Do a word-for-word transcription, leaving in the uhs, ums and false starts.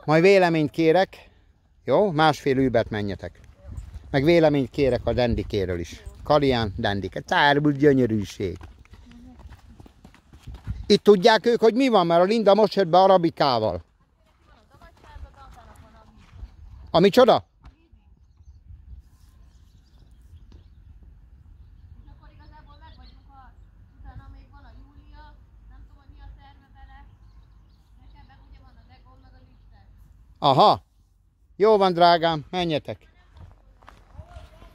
Majd véleményt kérek. Jó? Másfél übert menjetek. Meg véleményt kérek a Dandikéről is. Kalián, Dandike. Tárból gyönyörűség. Itt tudják ők, hogy mi van, mert a Linda most jött be arabikával. A micsoda? Aha. Jó van, drágám, menjetek.